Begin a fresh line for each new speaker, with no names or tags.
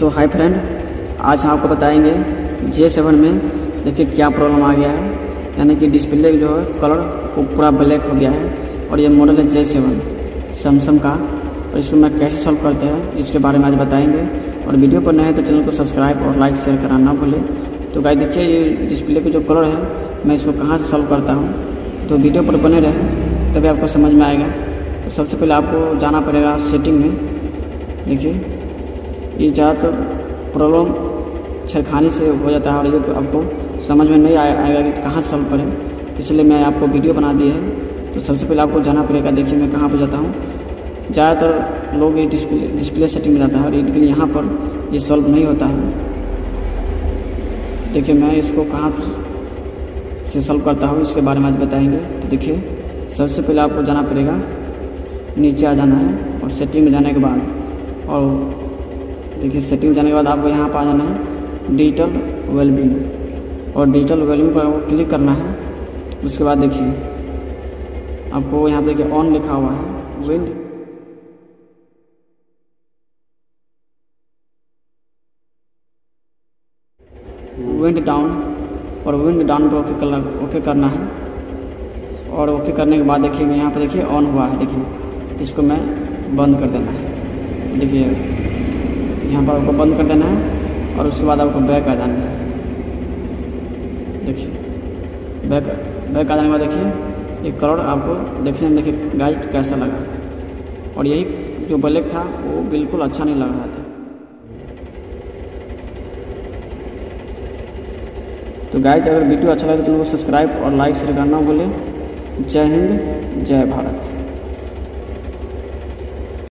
तो hi friend, आज हम आपको बताएंगे J7 में देखिए क्या प्रॉब्लम आ गया है। यानी कि डिस्प्ले जो है कलर वो पूरा ब्लैक हो गया है और ये मॉडल है J7 सैमसंग का। और इसको मैं कैसे सॉल्व करते हैं इसके बारे में आज बताएंगे। और वीडियो पर नए हैं तो चैनल को सब्सक्राइब और लाइक शेयर करना ना भूलें। तो गाइस देखिए ये डिस्प्ले पे जो कलर है मैं इसको कहाँ से सॉल्व करता हूँ, तो वीडियो पर बने रहे तभी आपको समझ में आएगा। तो सबसे पहले आपको जाना पड़ेगा सेटिंग में। देखिए ये ज़्यादातर प्रॉब्लम छेड़खानी से हो जाता है और ये आपको समझ में नहीं आएगा कि कहाँ से सॉल्व करें, इसलिए मैं आपको वीडियो बना दी है। तो सबसे पहले आपको जाना पड़ेगा। देखिए मैं कहाँ पर जाता हूँ, ज़्यादातर लोग ये डिस्प्ले सेटिंग में जाता है और लेकिन यहाँ पर ये सॉल्व नहीं होता है। देखिए मैं इसको कहाँ से सॉल्व करता हूँ इसके बारे में आज बताएंगे। देखिए सबसे पहले आपको जाना पड़ेगा, नीचे आ जाना है और सेटिंग में जाने के बाद, और देखिए सेटिंग में जाने के बाद आपको यहाँ पर आ जाना है डिजिटल वेलबींग, और डिजिटल वेलबींग पर आपको क्लिक करना है। उसके बाद देखिए आपको यहाँ पर देखिए ऑन लिखा हुआ है, विंड डाउन, और विंड डाउन पर ओके करना है। और ओके करने के बाद देखिए मैं यहाँ पर देखिए ऑन हुआ है। देखिए इसको मैं बंद कर देना है। देखिए यहाँ पर आपको बंद कर देना है और उसके बाद आपको बैक आ जाना है। देखिए बैक आ जाने के बाद देखिए ये कलर आपको देखने में देखिए गाइस कैसा लगा, और यही जो ब्लैक था वो बिल्कुल अच्छा नहीं लग रहा था। तो गाइस अगर वीडियो अच्छा लगे तो चैनल को सब्सक्राइब और लाइक शेयर करना भूलें। जय हिंद, जय भारत।